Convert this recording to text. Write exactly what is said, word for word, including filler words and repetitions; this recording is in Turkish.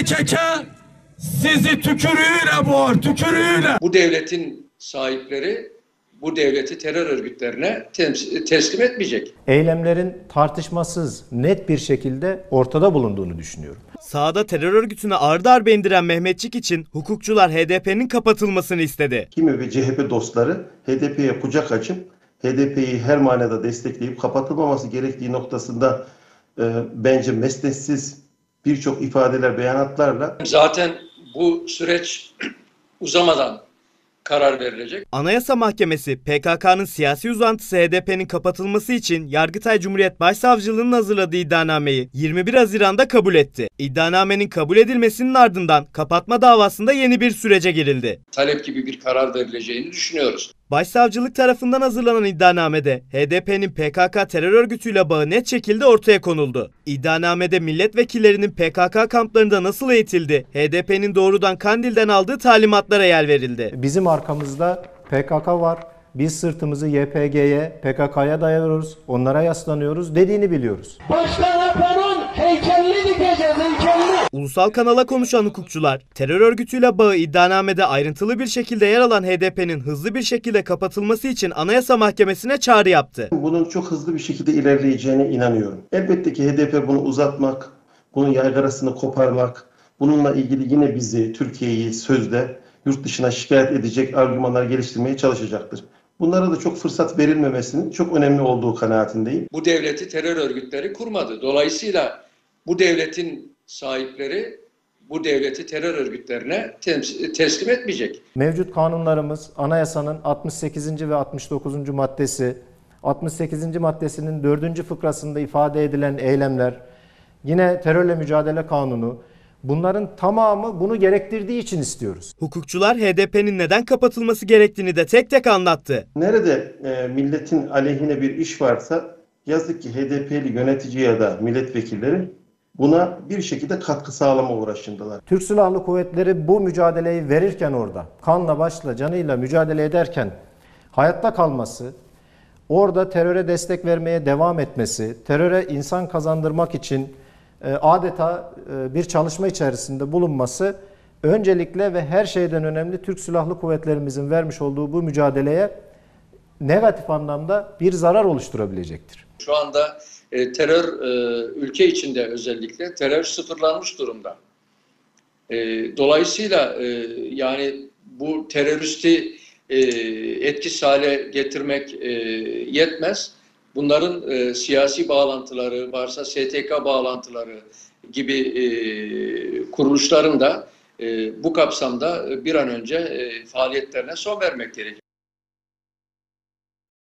keke sizi tükürüğüyle boğar, tükürüğüyle. Bu devletin sahipleri bu devleti terör örgütlerine teslim etmeyecek. Eylemlerin tartışmasız, net bir şekilde ortada bulunduğunu düşünüyorum. Sahada terör örgütüne ağır darbe indiren Mehmetçik için hukukçular H D P'nin kapatılmasını istedi. Kimi ve C H P dostları H D P'ye kucak açıp H D P'yi her manada destekleyip kapatılmaması gerektiği noktasında e, bence mesnetsiz birçok ifadeler, beyanatlarla. Zaten bu süreç uzamadan karar verilecek. Anayasa Mahkemesi P K K'nın siyasi uzantısı H D P'nin kapatılması için Yargıtay Cumhuriyet Başsavcılığı'nın hazırladığı iddianameyi yirmi bir Haziran'da kabul etti. İddianamenin kabul edilmesinin ardından kapatma davasında yeni bir sürece girildi. Talep gibi bir karar verileceğini düşünüyoruz. Başsavcılık tarafından hazırlanan iddianamede H D P'nin P K K terör örgütüyle bağı net şekilde ortaya konuldu. İddianamede milletvekillerinin P K K kamplarında nasıl eğitildi, H D P'nin doğrudan Kandil'den aldığı talimatlara yer verildi. Bizim arkamızda P K K var, biz sırtımızı Y P G'ye, P K K'ya dayıyoruz, onlara yaslanıyoruz dediğini biliyoruz. Başkan Apo'nun heykelini dikeceğiz, heykelini. Ulusal kanala konuşan hukukçular, terör örgütüyle bağı iddianamede ayrıntılı bir şekilde yer alan H D P'nin hızlı bir şekilde kapatılması için Anayasa Mahkemesi'ne çağrı yaptı. Bunun çok hızlı bir şekilde ilerleyeceğine inanıyorum. Elbette ki H D P bunu uzatmak, bunun yaygarasını koparmak, bununla ilgili yine bizi, Türkiye'yi sözde yurt dışına şikayet edecek argümanlar geliştirmeye çalışacaktır. Bunlara da çok fırsat verilmemesinin çok önemli olduğu kanaatindeyim. Bu devleti terör örgütleri kurmadı. Dolayısıyla bu devletin sahipleri bu devleti terör örgütlerine teslim etmeyecek. Mevcut kanunlarımız anayasanın altmış sekizinci ve altmış dokuzuncu maddesi, altmış sekizinci maddesinin dördüncü fıkrasında ifade edilen eylemler, yine terörle mücadele kanunu, bunların tamamı bunu gerektirdiği için istiyoruz. Hukukçular H D P'nin neden kapatılması gerektiğini de tek tek anlattı. Nerede e, milletin aleyhine bir iş varsa yazık ki H D P'li yönetici ya da milletvekilleri buna bir şekilde katkı sağlama uğraşındalar. Türk Silahlı Kuvvetleri bu mücadeleyi verirken orada, kanla başla canıyla mücadele ederken hayatta kalması, orada teröre destek vermeye devam etmesi, teröre insan kazandırmak için adeta bir çalışma içerisinde bulunması öncelikle ve her şeyden önemli Türk Silahlı Kuvvetlerimizin vermiş olduğu bu mücadeleye negatif anlamda bir zarar oluşturabilecektir. Şu anda e, terör e, ülke içinde özellikle terör sıfırlanmış durumda. E, dolayısıyla e, yani bu teröristi e, etkisiz hale getirmek e, yetmez. Bunların e, siyasi bağlantıları varsa S T K bağlantıları gibi e, kuruluşların da e, bu kapsamda bir an önce e, faaliyetlerine son vermek gerekiyor.